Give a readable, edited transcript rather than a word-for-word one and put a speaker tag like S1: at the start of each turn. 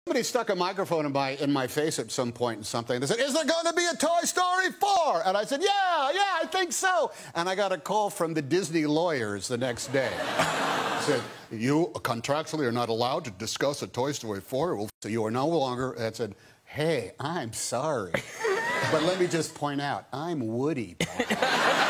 S1: Somebody stuck a microphone in my face at some point in something. They said, "Is there going to be a Toy Story 4?" And I said, yeah, I think so. And I got a call from the Disney lawyers the next day. Said, "You contractually are not allowed to discuss a Toy Story 4. So you are no longer." I said, "Hey, I'm sorry. But let me just point out, I'm Woody."